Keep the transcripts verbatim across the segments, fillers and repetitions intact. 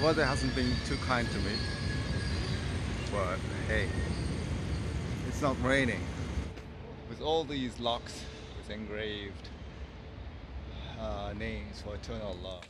weather hasn't been too kind to me, but hey, it's not raining. With all these locks with engraved uh, names for eternal love.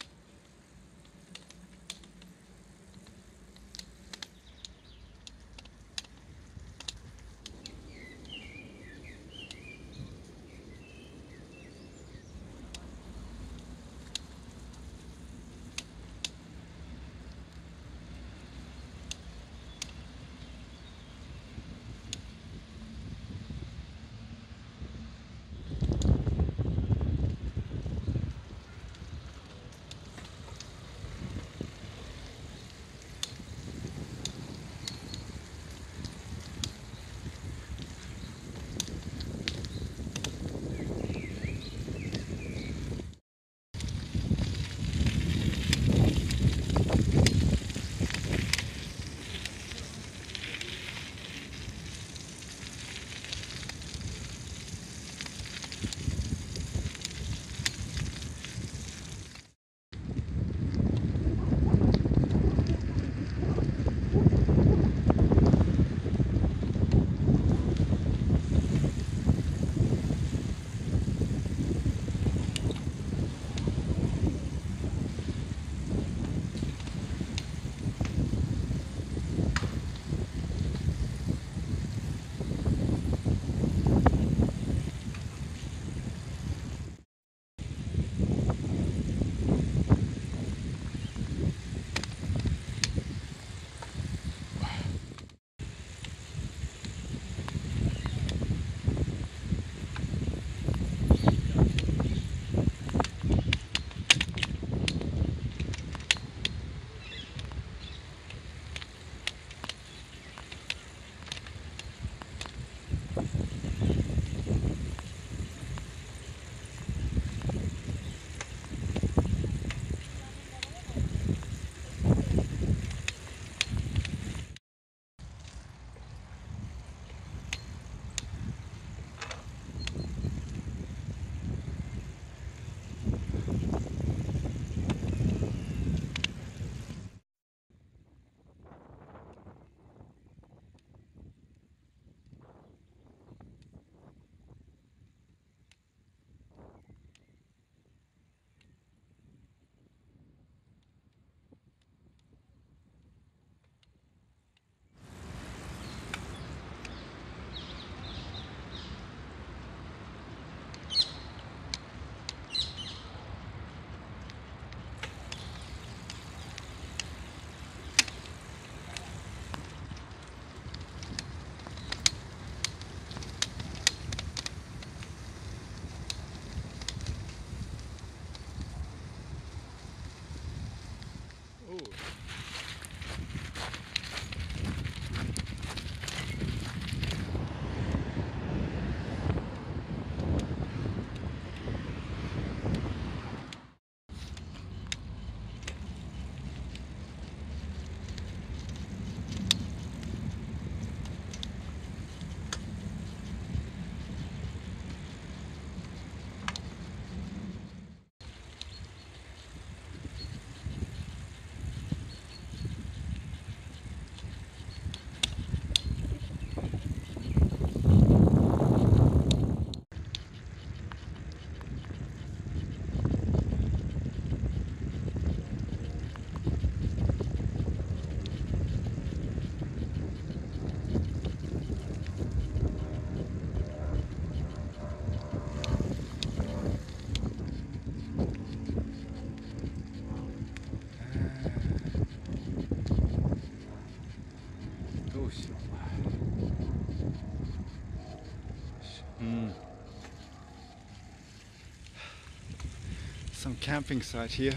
Some camping site here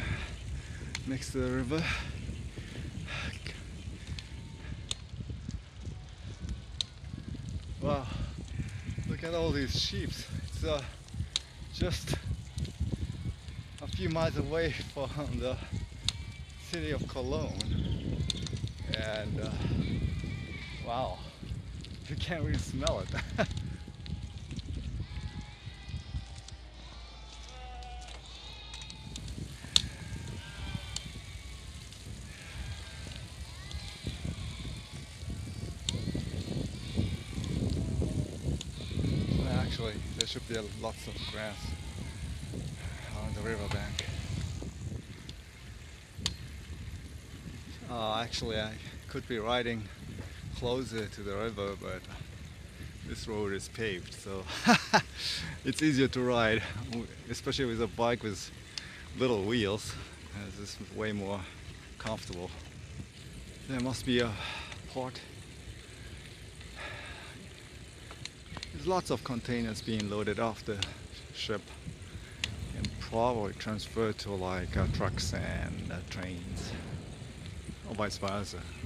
next to the river. Wow, look at all these sheep. It's uh, just a few miles away from the city of Cologne, and uh, wow, you can't really smell it. should be lots of grass on the riverbank. Uh, actually, I could be riding closer to the river, but this road is paved, so it's easier to ride, especially with a bike with little wheels. Uh, this is way more comfortable. There must be a port. There's lots of containers being loaded off the ship and probably transferred to like uh, trucks and uh, trains, or vice versa.